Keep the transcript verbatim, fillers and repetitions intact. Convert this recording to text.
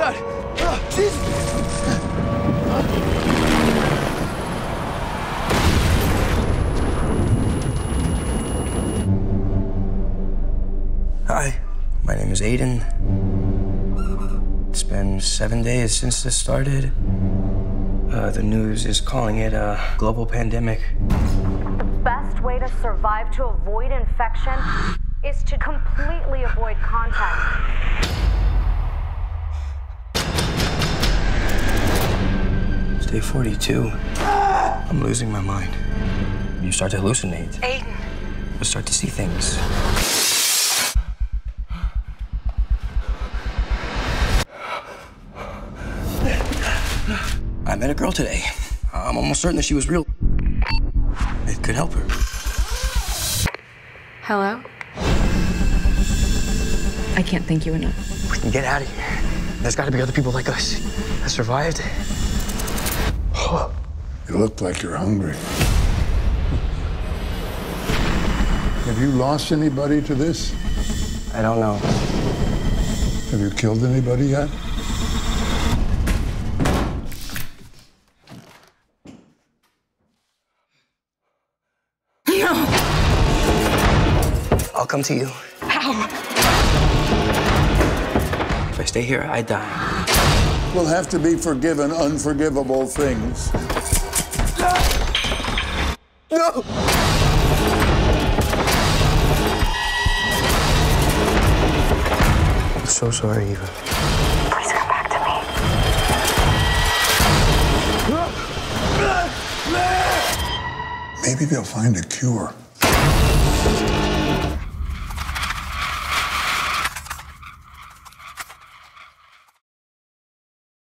God! Oh, Jesus! Hi, my name is Aiden. It's been seven days since this started. Uh, the news is calling it a global pandemic. The best way to survive to avoid infection is to completely avoid contact. It's day forty-two. I'm losing my mind. You start to hallucinate. Aiden. You start to see things. I met a girl today. I'm almost certain that she was real. It could help her. Hello? I can't thank you enough. We can get out of here. There's got to be other people like us that survived. You look like you're hungry. Have you lost anybody to this? I don't know. Have you killed anybody yet? No! I'll come to you. How? If I stay here, I die. We'll have to be forgiven unforgivable things. No! I'm so sorry, Eva. Please come back to me. Maybe they'll find a cure.